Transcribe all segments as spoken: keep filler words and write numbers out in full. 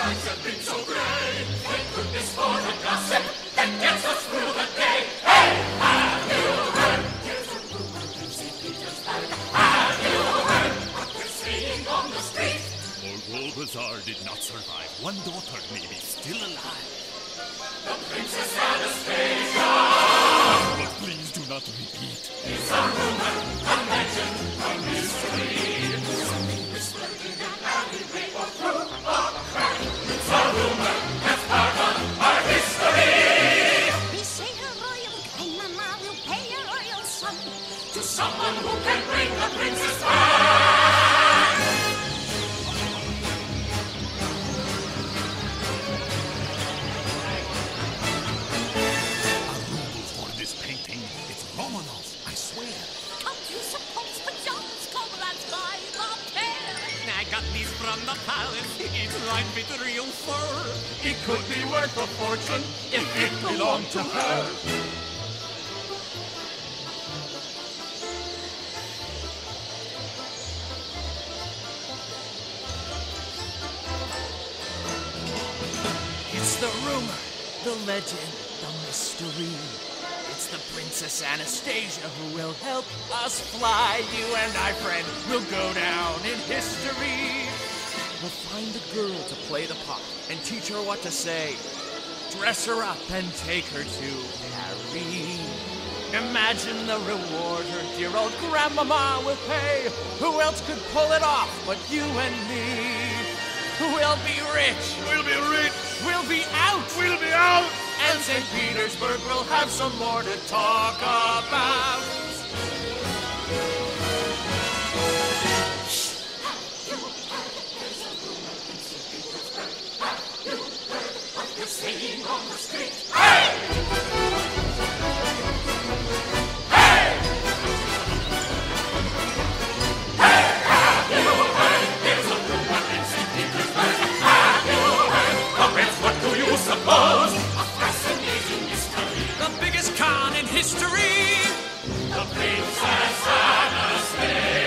skies have been so gray. Thank goodness for the gossip that gets us through the day. Hey, have you heard? Here's a rumor in Saint Peter's Palace. Have you heard what they're saying on the street? Although Bazaar did not survive, one daughter may be still alive. The Princess Anastasia! But please do not repeat. It's a rumor, a legend, a mystery. Something whispered in an alleyway or through a crack. It's a rumor that's part of our history. We say her royal grandmama will pay her royal son To someone who can bring the princess back. A rule for this painting. It's Romanov, I swear. Don't you suppose the Jones comrades buy the pair? I got these from the palace. It's lined with real fur. It could be worth a fortune if it belonged to her. It's the rumor, the legend, the mystery. It's the Princess Anastasia who will help us fly. You and I, friend, will go down in history. We'll find a girl to play the part and teach her what to say. Dress her up and take her to Paris. Imagine the reward her dear old grandmama will pay. Who else could pull it off but you and me? We'll be rich. We'll be rich. We'll be out. We'll be out. And Saint Petersburg will have some more to talk about. They're saying on the street. Hey! Hey! Hey! Have you heard? There's a rumor in Saint Petersburg. Have you heard? Comments, what do you suppose? A fascinating mystery. The biggest con in history. The Princess Anastasia.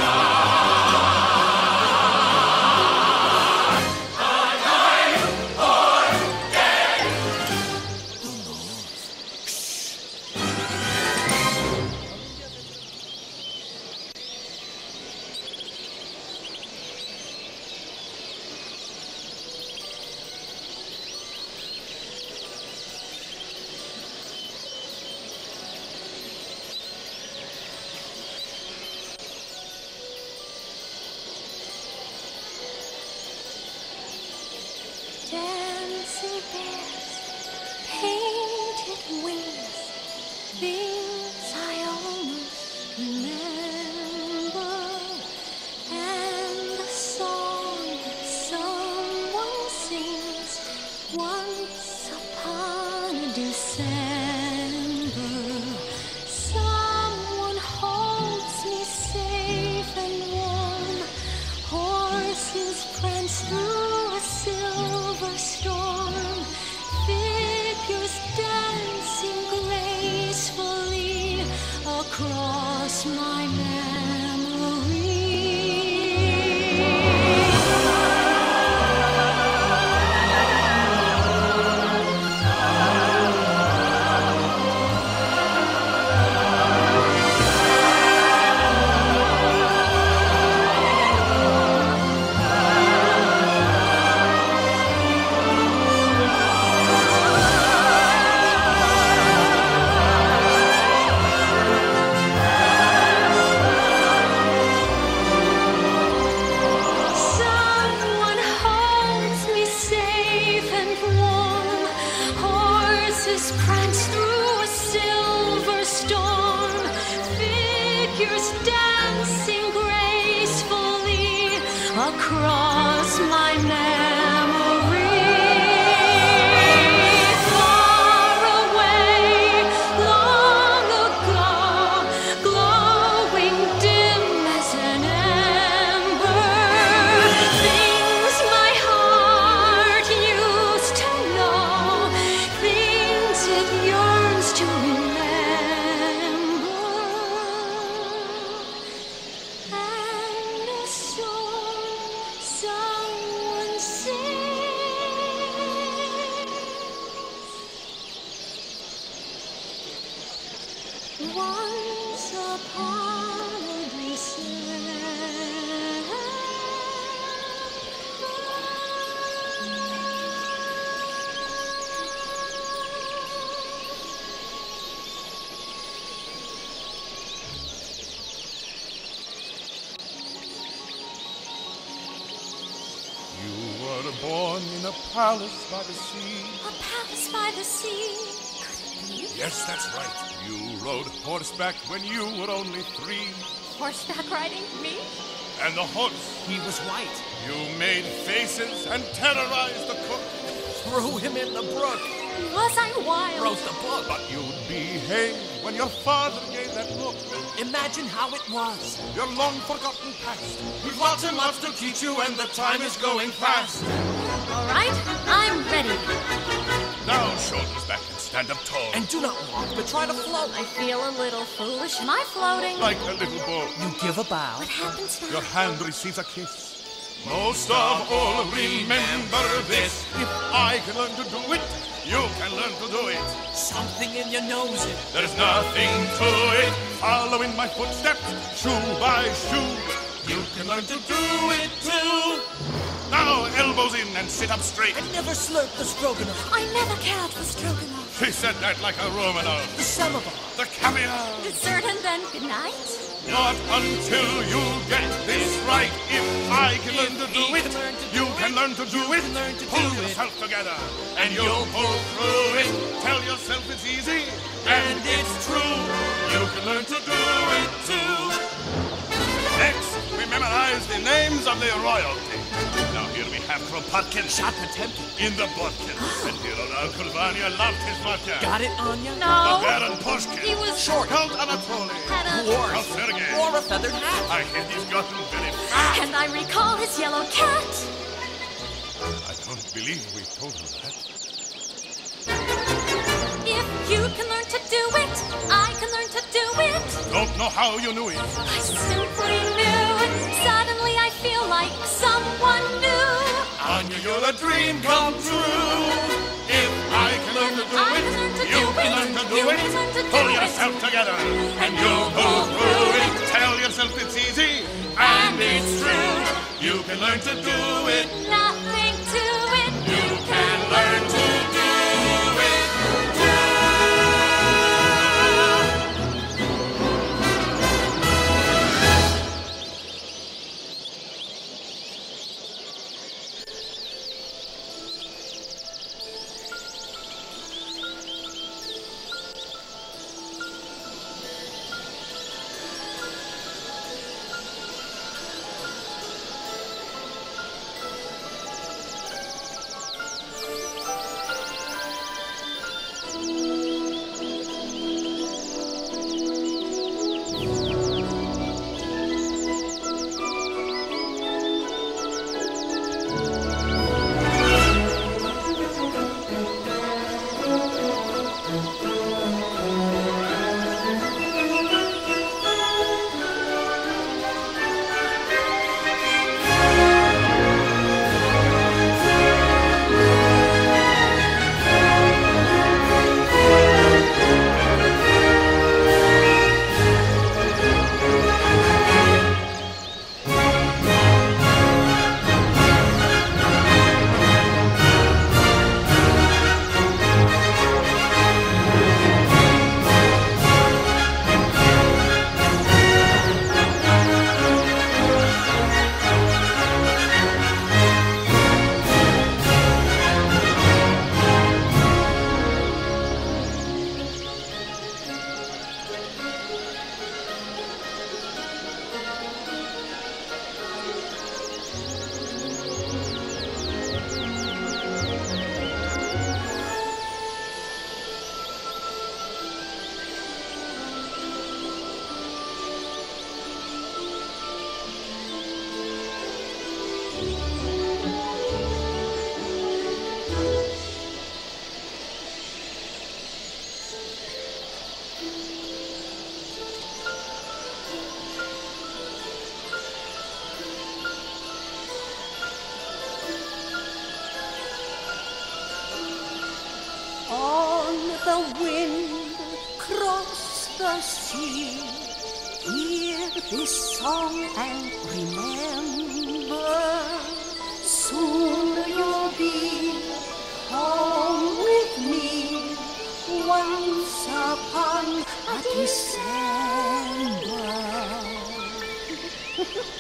Dancing bears, painted wings, things I almost remember, and the song someone sings once upon a December. Someone holds me safe and warm, horses prance through a silver storm, figures dancing gracefully across my memory. Someone holds me safe and warm, horses prance through a silver storm, figures dancing gracefully across my memory. Far away, long ago, glowing dim as an ember, things my heart used to know, things it yearns to remember. And a song someone sings Once upon a December. You were born in a palace by the sea. A palace by the sea. Could it be? Yes, that's right. You rode horseback when you were only three. Horseback riding? Me? And the horse, He was white. you made faces and terrorized the cook. Threw him in the brook. Was I wild? Wrote the book. But you behaved when your father gave that look. Imagine how it was. Your long forgotten past. We've lots and lots to teach you, and the time is going fast. All right, I'm ready. Now shoulders back and stand up tall. And do not walk, but try to float. I feel a little foolish. Am I floating? Like a little boat, You give a bow. What happens now? your hand receives a kiss. Most of all, remember this. If I can learn to do it, you can learn to do it. Something in your nose. It. There's nothing to it. Follow in my footsteps, shoe by shoe. You can learn to do it too. Now elbows in and sit up straight. I never slurped the stroganoff. I never cared for stroganoff. She said that like a Romanov. The samovar. The caviar. Dessert and then good night. Not until you get this right. If I can learn to do it, you can learn to do it. Pull yourself together and you'll pull through it. Tell yourself it's easy and it's true. You can learn to do it too. Next, we memorize the names of the royalty. Now here we have Kropotkin Shot Potemkin. in the Bodkin. And here on Uncle Vanya loved his vodka. Got it, Anya? The No. Baron Pushkin. He was Short. Count Anatoly. Had a... Dwarf. Count Sergei. Wore a feathered hat. I hear he's gotten very fat. And I recall his yellow cat. I don't believe we told him that. If you can learn to do it, I can learn to do it. Don't know how you knew it. I simply knew it. Suddenly I feel like someone new. Anya, you're a dream come true. If I can learn to do I it, can learn to you do can it. learn to do You it. can learn to do Pull it. yourself together and you'll you'll pull through it. Tell yourself it's easy and it's true. You can learn to do it. Nothing to it. You can learn to do it too. On the wind, cross the sea. Hear this song and remember, soon you'll be home with me. Once upon a December.